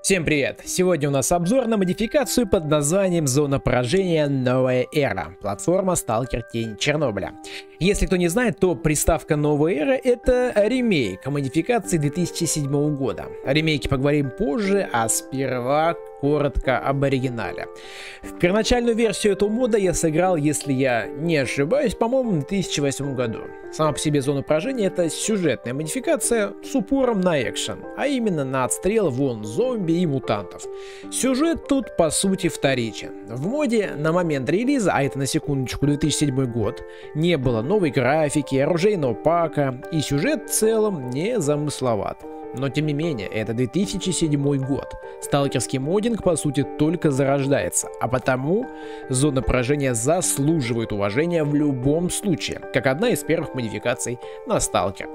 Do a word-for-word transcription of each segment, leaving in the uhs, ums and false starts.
Всем привет! Сегодня у нас обзор на модификацию под названием «Зона поражения. Новая эра». Платформа Сталкер Тень Чернобыля. Если кто не знает, то приставка «Новая эра» — это ремейк модификации две тысячи седьмого года. О ремейке поговорим позже, а сперва коротко об оригинале. В первоначальную версию этого мода я сыграл, если я не ошибаюсь, по-моему, в две тысячи восьмом году. Сама по себе «Зона поражения» — это сюжетная модификация с упором на экшен, а именно на отстрел волн зомби и мутантов. Сюжет тут по сути вторичен. В моде на момент релиза, а это на секундочку две тысячи седьмой год, не было новой графики, оружейного пака, и сюжет в целом не замысловат. Но тем не менее, это две тысячи седьмой год. Сталкерский моддинг по сути только зарождается, а потому «Зона поражения» заслуживает уважения в любом случае, как одна из первых модификаций на Сталкер.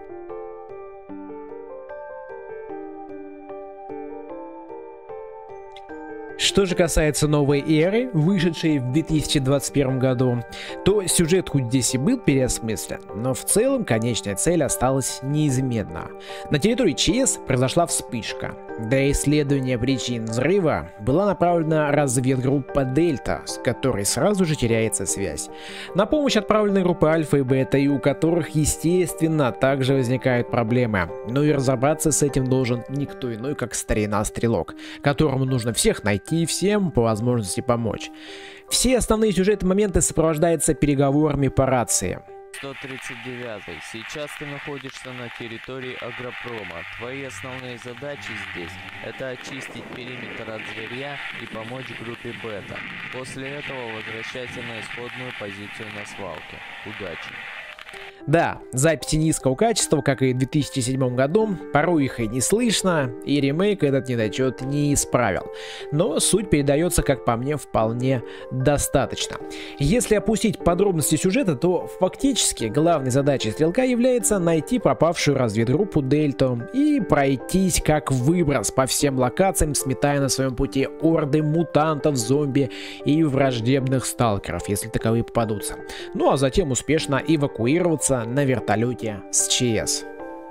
Что же касается новой эры, вышедшей в две тысячи двадцать первом году, то сюжет хоть здесь и был переосмыслен, но в целом конечная цель осталась неизменна. На территории ЧС произошла вспышка. Для исследования причин взрыва была направлена разведгруппа Дельта, с которой сразу же теряется связь. На помощь отправлены группы Альфа и Бета, и у которых, естественно, также возникают проблемы. Но и разобраться с этим должен никто иной, как старина-стрелок, которому нужно всех найти и всем по возможности помочь. Все основные сюжетные моменты сопровождаются переговорами по рации. сто тридцать девятый. Сейчас ты находишься на территории Агропрома. Твои основные задачи здесь — это очистить периметр от зверья и помочь группе Бета. После этого возвращайся на исходную позицию на свалке. Удачи! Да, записи низкого качества, как и в две тысячи седьмом году, порой их и не слышно, и ремейк этот недочет не исправил. Но суть передается, как по мне, вполне достаточно. Если опустить подробности сюжета, то фактически главной задачей стрелка является найти пропавшую разведгруппу Дельту и пройтись как выброс по всем локациям, сметая на своем пути орды мутантов, зомби и враждебных сталкеров, если таковые попадутся. Ну а затем успешно эвакуироваться на вертолете с ЧС.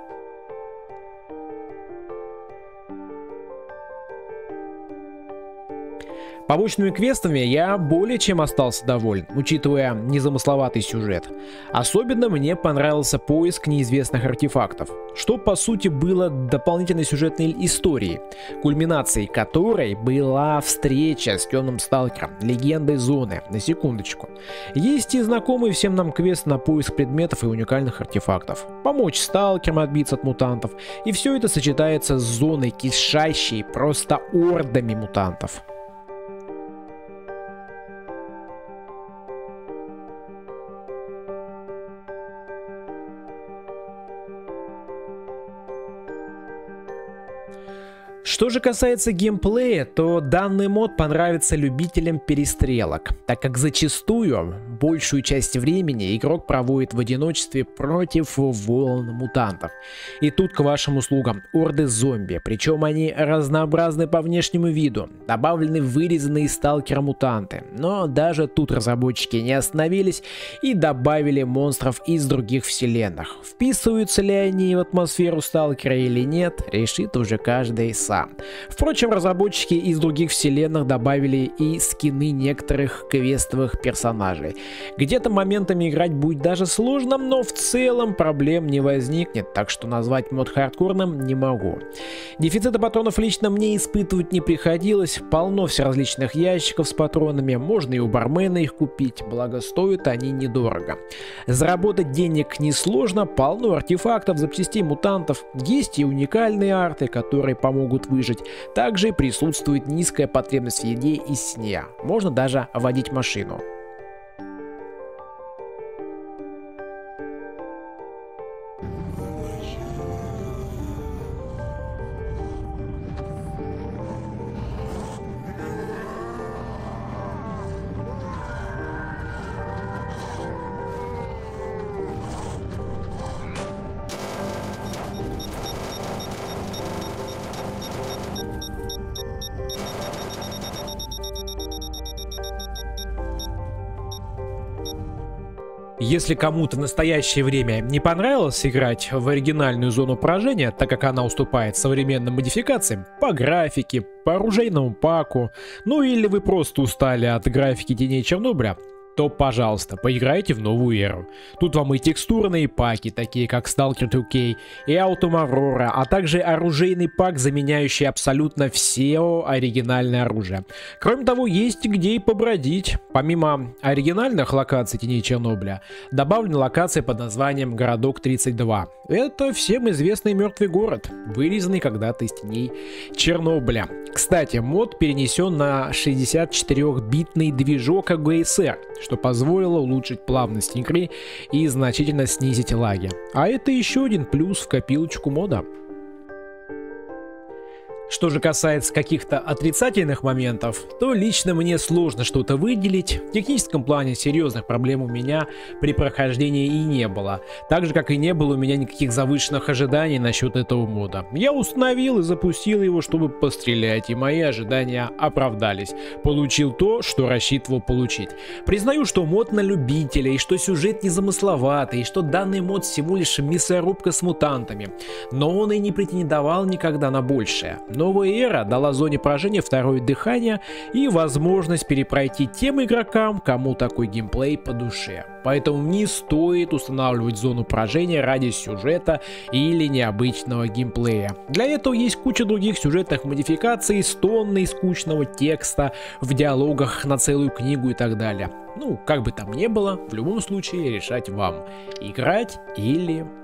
Побочными квестами я более чем остался доволен, учитывая незамысловатый сюжет. Особенно мне понравился поиск неизвестных артефактов, что по сути было дополнительной сюжетной историей, кульминацией которой была встреча с темным сталкером, легендой зоны, на секундочку. Есть и знакомый всем нам квест на поиск предметов и уникальных артефактов, помочь сталкерам отбиться от мутантов, и все это сочетается с зоной, кишащей просто ордами мутантов. Что же касается геймплея, то данный мод понравится любителям перестрелок, так как зачастую большую часть времени игрок проводит в одиночестве против волн мутантов. И тут к вашим услугам орды зомби, причем они разнообразны по внешнему виду, добавлены вырезанные из сталкера мутанты, но даже тут разработчики не остановились и добавили монстров из других вселенных. Вписываются ли они в атмосферу сталкера или нет, решит уже каждый сам. Впрочем, разработчики из других вселенных добавили и скины некоторых квестовых персонажей. Где-то моментами играть будет даже сложно, но в целом проблем не возникнет, так что назвать мод хардкорным не могу. Дефицита патронов лично мне испытывать не приходилось, полно всеразличных ящиков с патронами, можно и у бармена их купить, благо стоят они недорого. Заработать денег несложно, полно артефактов, запчастей мутантов, есть и уникальные арты, которые помогут выжить. Также присутствует низкая потребность в еде и сне. Можно даже водить машину. Если кому-то в настоящее время не понравилось играть в оригинальную зону поражения, так как она уступает современным модификациям по графике, по оружейному паку, ну или вы просто устали от графики Теней Чернобыля, то, пожалуйста, поиграйте в новую эру. Тут вам и текстурные паки, такие как Stalker два кей и Autumn Aurora, а также оружейный пак, заменяющий абсолютно все оригинальное оружие. Кроме того, есть где и побродить. Помимо оригинальных локаций Теней Чернобыля, добавлена локация под названием Городок тридцать два. Это всем известный мертвый город, вырезанный когда-то из Теней Чернобыля. Кстати, мод перенесен на шестьдесят четырёхбитный движок эй джи эс ар, что позволило улучшить плавность игры и значительно снизить лаги. А это еще один плюс в копилочку мода. Что же касается каких-то отрицательных моментов, то лично мне сложно что-то выделить. В техническом плане серьезных проблем у меня при прохождении и не было. Так же, как и не было у меня никаких завышенных ожиданий насчет этого мода. Я установил и запустил его, чтобы пострелять, и мои ожидания оправдались. Получил то, что рассчитывал получить. Признаю, что мод на любителя, и что сюжет незамысловатый, и что данный мод всего лишь мясорубка с мутантами. Но он и не претендовал никогда на большее. Новая эра дала зоне поражения второе дыхание и возможность перепройти тем игрокам, кому такой геймплей по душе. Поэтому не стоит устанавливать зону поражения ради сюжета или необычного геймплея. Для этого есть куча других сюжетных модификаций с тонной скучного текста в диалогах на целую книгу и так далее. Ну, как бы там ни было, в любом случае решать вам, играть или